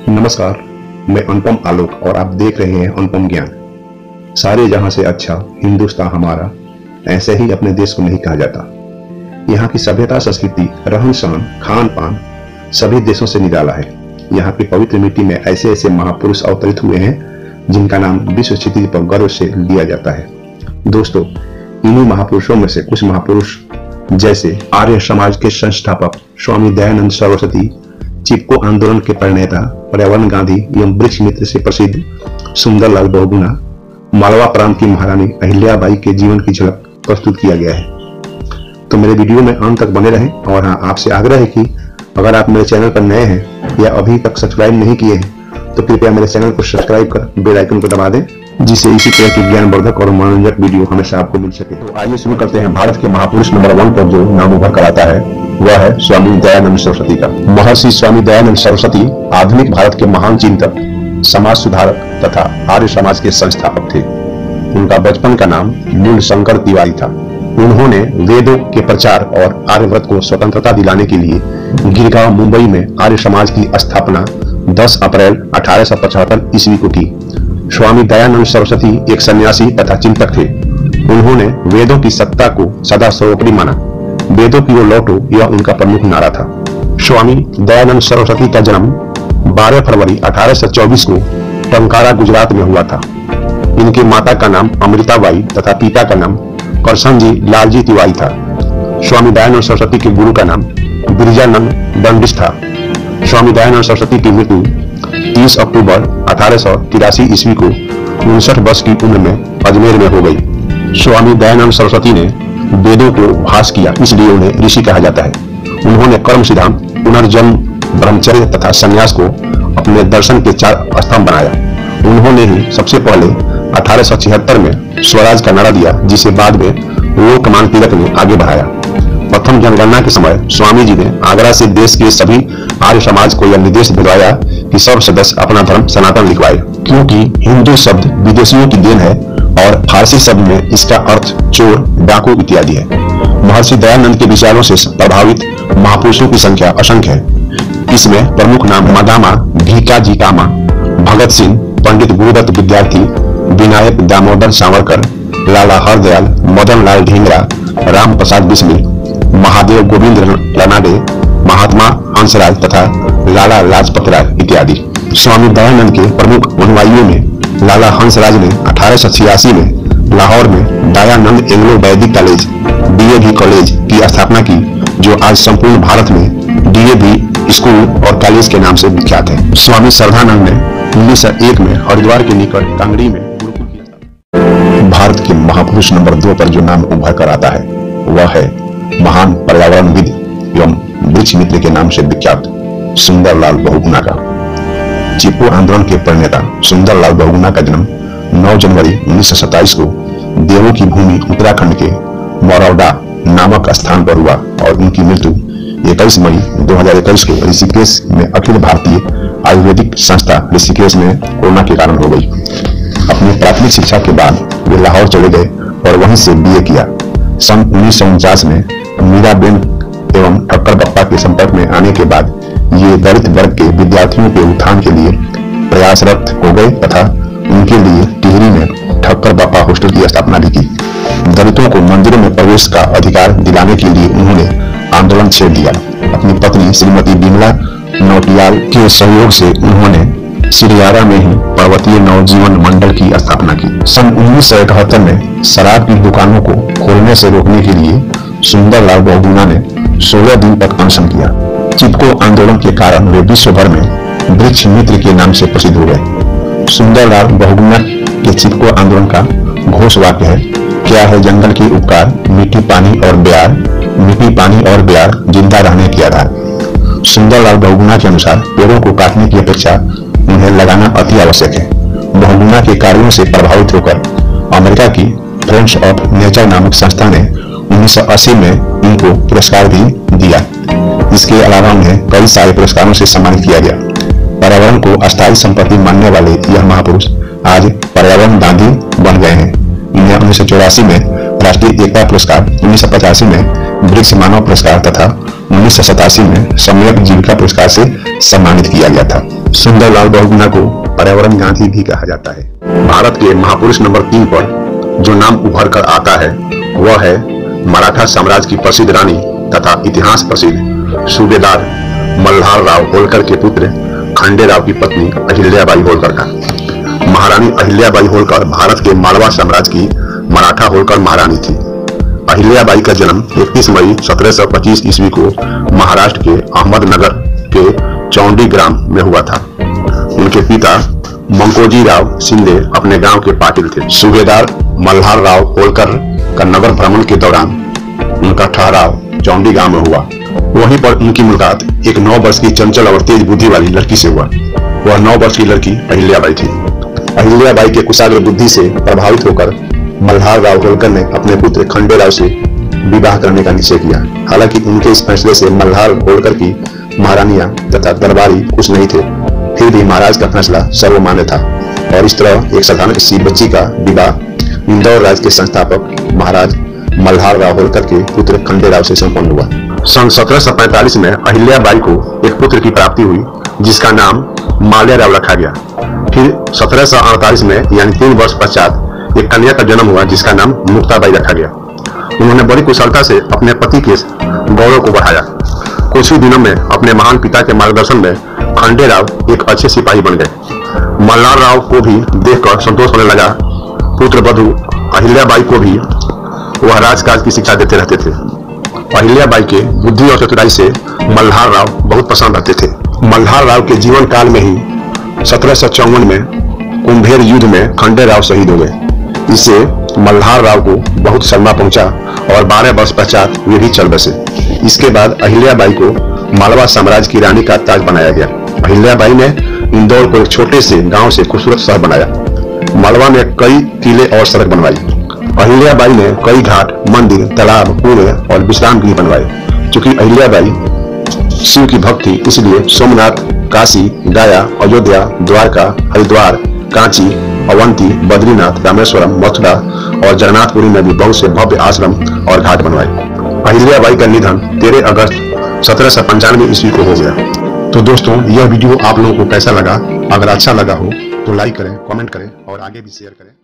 नमस्कार, मैं अनुपम आलोक और आप देख रहे हैं अनुपम ज्ञान। सारे जहां से अच्छा हिंदुस्तान हमारा, ऐसे ही अपने देश को नहीं कहा जाता। यहाँ की सभ्यता, संस्कृति, रहन सहन, खान पान सभी देशों से निराला है। यहाँ की पवित्र मिट्टी में ऐसे ऐसे महापुरुष अवतरित हुए हैं जिनका नाम विश्व क्षितिज पर गर्व से लिया जाता है। दोस्तों, इन्हीं महापुरुषों में से कुछ महापुरुष जैसे आर्य समाज के संस्थापक स्वामी दयानंद सरस्वती, चिपको आंदोलन के प्रणेता, पर्यावरण गांधी एवं वृक्ष मित्र से प्रसिद्ध सुंदरलाल बहुगुणा, मालवा प्रांत की महारानी अहिल्याबाई के जीवन की झलक प्रस्तुत किया गया है। तो मेरे वीडियो में अंत तक बने रहें। और हाँ, आपसे आग्रह है कि अगर आप मेरे चैनल पर नए हैं या अभी तक सब्सक्राइब नहीं किए हैं तो कृपया मेरे चैनल को सब्सक्राइब कर बेल आइकन को दबा दें, जिससे इसी तरह की ज्ञानवर्धक और मनोरंजक वीडियो हमेशा आपको मिल सके। तो आइए शुरू करते हैं। भारत के महापुरुष नंबर 1 पर जो नाम उभर कर आता है वह है स्वामी दयानंद सरस्वती का। महर्षि स्वामी दयानंद सरस्वती आधुनिक भारत के महान चिंतक, समाज सुधारक तथा आर्य समाज के संस्थापक थे। उनका बचपन का नाम नीलशंकर तिवारी था। उन्होंने वेदों के प्रचार और आर्यव्रत को स्वतंत्रता दिलाने के लिए गिरगांव मुंबई में आर्य समाज की स्थापना 10 अप्रैल 1875 ईस्वी को की। स्वामी दयानंद सरस्वती एक सन्यासी तथा चिंतक थे। उन्होंने वेदों की सत्ता को सदा सर्वोपरि माना। वेदों की ओर लौटो यह उनका प्रमुख नारा था। स्वामी दयानंद सरस्वती का जन्म 12 फरवरी 1824 को टंकारा, गुजरात में हुआ था। इनके माता का नाम अमृताबाई तथा पिता का नाम करसनजी लालजी तिवारी था। स्वामी दयानंद सरस्वती के गुरु का नाम गिरिजानंद दंडिश था। स्वामी दयानंद सरस्वती की मृत्यु 30 अक्टूबर 1883 ईस्वी को 59 वर्ष की उम्र में अजमेर में हो गई। स्वामी दयानंद सरस्वती ने वेदों को भास किया, इसलिए उन्हें ऋषि कहा जाता है। उन्होंने कर्म सिद्धांत, पुनर्जन्म, ब्रह्मचर्य तथा संन्यास को अपने दर्शन के 4 स्तंभ बनाया। उन्होंने ही सबसे पहले 1876 में स्वराज का नारा दिया, जिसे बाद में लोकमान्य तिलक ने आगे बढ़ाया। प्रथम जनगणना के समय स्वामी जी ने आगरा से देश के सभी आर्य समाज को यह निर्देश दिलवाया कि सब सदस्य अपना धर्म सनातन लिखवाए, क्योंकि हिंदू शब्द विदेशियों की देन है और फारसी शब्द में इसका अर्थ चोर, डाकू इत्यादि है। महर्षि दयानंद के विचारों से प्रभावित महापुरुषों की संख्या असंख्य है। इसमें प्रमुख नाम मदामा भीकाजी कामा, भगत सिंह, पंडित गुरुदत्त विद्यार्थी, विनायक दामोदर सावरकर, लाला हरदयाल, मदन लाल ढींगरा, राम प्रसाद बिस्मिल, महादेव गोविंद रानडे, महात्मा हंसराज तथा लाला लाजपत राय इत्यादि। स्वामी दयानंद के प्रमुख अनुयायियों में लाला हंसराज ने 1886 में लाहौर में Dayanand Anglo Vedic college, DAV college की स्थापना की, जो आज संपूर्ण भारत में डीएवी स्कूल और कॉलेज के नाम से विख्यात है। स्वामी श्रद्धानंद ने 1901 में हरिद्वार के निकट कांगड़ी में गुरुकुल की स्थापना। भारत के महापुरुष नंबर 2 पर जो नाम उभर कर आता है वह है महान पर्यावरणविद एवं वृक्ष मित्र के नाम से विख्यात सुंदरलाल बहुगुणा का। चिपको आंदोलन के प्रणेता सुंदरलाल बहुगुणा का जन्म 9 जनवरी 1927 को देवों की भूमि उत्तराखंड के मौरौडा नामक स्थान पर हुआ और उनकी मृत्यु 21 मई 2021 को ऋषिकेश में अखिल भारतीय आयुर्वेदिक संस्था ऋषिकेश में कोरोना के कारण हो गई। अपनी प्राथमिक शिक्षा के बाद वे लाहौर चले गए और वहीं से बीए किया। सन 1949 में मीराबेन एवं ठक्कर बप्पा के संपर्क में आने के बाद ये दलित वर्ग के विद्यार्थियों के उत्थान के लिए प्रयासरत हो गए तथा उनके लिए टिहरी में ठक्कर बप्पा हॉस्टल की स्थापना भी की। दलितों को मंदिरों में प्रवेश का अधिकार दिलाने के लिए उन्होंने आंदोलन छेड़ दिया। अपनी पत्नी श्रीमती बिमला नौटियाल के सहयोग से उन्होंने सिरियारा में ही पर्वतीय नवजीवन मंडल की स्थापना की। सन 1971 में शराब की दुकानों को खोलने से रोकने के लिए सुंदरलाल बहुगुणा ने 16 दिन तक अनशन किया। चिपको आंदोलन के कारण वे विश्व भर में वृक्ष मित्र के नाम से प्रसिद्ध हो गए। सुंदरलाल बहुगुणा के चिपको आंदोलन का घोष वाक्य है, क्या है जंगल के उपकार, मिट्टी पानी और ब्यार, मिट्टी पानी और ब्यार जिंदा रहने के आधार। सुंदरलाल बहुगुणा के अनुसार पेड़ों को काटने की अपेक्षा उन्हें लगाना अति आवश्यक है। बहुगुणा के कार्यों से प्रभावित होकर अमेरिका की फ्रेंड्स ऑफ नेचर नामक संस्था ने 1980 में उनको पुरस्कार भी दिया। इसके अलावा उन्हें कई सारे पुरस्कारों से सम्मानित किया गया। पर्यावरण को अस्थायी संपत्ति मानने वाले यह महापुरुष आज पर्यावरण गांधी बन गए हैं। इन्हें 1984 में राष्ट्रीय एकता पुरस्कार, 1985 में वृक्ष मानव पुरस्कार तथा 1987 में सम्यक जीविका पुरस्कार से सम्मानित किया गया था। सुंदर सुंदरलाल बहुगुणा को पर्यावरण गांधी भी कहा जाता है। भारत के महापुरुष नंबर 3 पर जो नाम उभर कर आता है वह है मराठा साम्राज्य की प्रसिद्ध रानी तथा इतिहास प्रसिद्ध सूबेदार मल्हार राव होलकर के पुत्र खंडेराव की पत्नी अहिल्याबाई होलकर का। महारानी अहिल्याबाई होलकर भारत के मालवा साम्राज्य की मराठा होलकर महारानी थी। अहिल्याबाई का जन्म 31 मई 1725 ईस्वी को महाराष्ट्र के अहमदनगर के चौंडी ग्राम में हुआ था। उनके पिता मंकोजी राव शिंदे अपने गांव के पाटिल थे। सूबेदार मल्हार राव होलकर का नगर भ्रमण के दौरान उनका ठहराव चौंडी गांव में हुआ। वहीं पर उनकी मुलाकात एक 9 वर्ष की चंचल और तेज बुद्धि वाली लड़की से हुआ। वह 9 वर्ष की लड़की अहिल्याबाई थी। अहिल्याबाई के कुशाग्र बुद्धि से प्रभावित होकर मल्हार राव होलकर ने अपने पुत्र खंडेराव से विवाह करने का निश्चय किया। हालांकि उनके इस फैसले से मल्हार होलकर की महारानियां तथा दरबारी खुश नहीं थे, फिर भी महाराज का फैसला सर्वमान्य था और इस तरह एक साधारण सी बच्ची का विवाह इंदौर राज्य के संस्थापक महाराज मल्हार राव होलकर के पुत्र खंडेराव से संपन्न हुआ। सन 1745 में अहिल्याबाई को एक पुत्र की प्राप्ति हुई जिसका नाम माल्याराव रखा गया। फिर 1748 में यानी 3 वर्ष पश्चात एक कन्या का जन्म हुआ जिसका नाम मुक्ताबाई रखा गया। उन्होंने बड़ी कुशलता से अपने पति के गौरव को बढ़ाया। कुछ ही दिनों में अपने महान पिता के मार्गदर्शन में खंडेराव एक अच्छे सिपाही बन गए। मल्हार राव को भी देखकर संतोष होने लगा। पुत्र वधू अहिल्याबाई को भी वह राजकाज की शिक्षा देते रहते थे। अहिल्याबाई के बुद्धि और चतुराई से मल्हार राव बहुत पसंद आते थे। मल्हार राव के जीवन काल में ही 1754 में कुंभेर युद्ध में खंडेराव शहीद हो गए। इससे मल्हार राव को बहुत सदमा पहुंचा और 12 वर्ष पश्चात वे भी चल बसे। इसके बाद अहिल्याबाई को मालवा साम्राज्य की रानी का ताज बनाया गया। अहिल्याबाई ने इंदौर को एक छोटे से गांव से खूबसूरत शहर बनाया। मालवा में कई किले और सड़क बनवाई। अहिल्याबाई ने कई घाट, मंदिर, तालाब, कुएं और विश्राम गृह बनवाए। चूंकि अहिल्याबाई शिव की भक्त थी, इसलिए सोमनाथ, काशी, गया, अयोध्या, द्वारका, हरिद्वार, कांची, अवंती, बद्रीनाथ, रामेश्वरम, मथुरा और जगन्नाथपुरी में भी बहुत से भव्य आश्रम और घाट बनवाए। अहिल्याबाई का निधन 13 अगस्त 1795 ईस्वी को हो गया। तो दोस्तों, यह वीडियो आप लोगों को कैसा लगा? अगर अच्छा लगा हो तो लाइक करें, कमेंट करें और आगे भी शेयर करें।